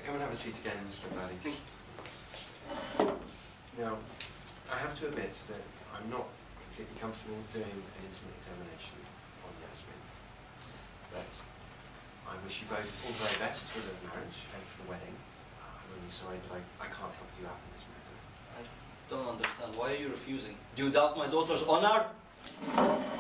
come and have a seat again, Mr. Abadi. Now, I have to admit that I'm not completely comfortable doing an intimate examination on Yasmin. But I wish you both all the very best for the marriage and for the wedding. I'm really sorry that I can't help you out in this matter. I don't understand. Why are you refusing? Do you doubt my daughter's honor?